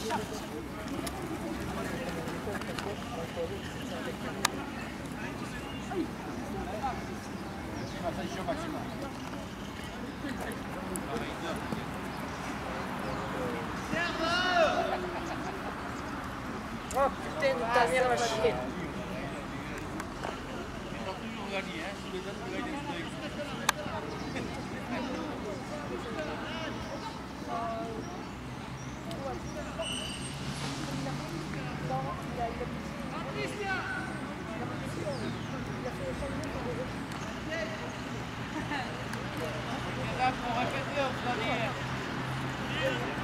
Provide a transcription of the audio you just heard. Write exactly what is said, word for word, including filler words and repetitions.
Oh putain de ta mère la chienne. Toujours gagné, hein, sous les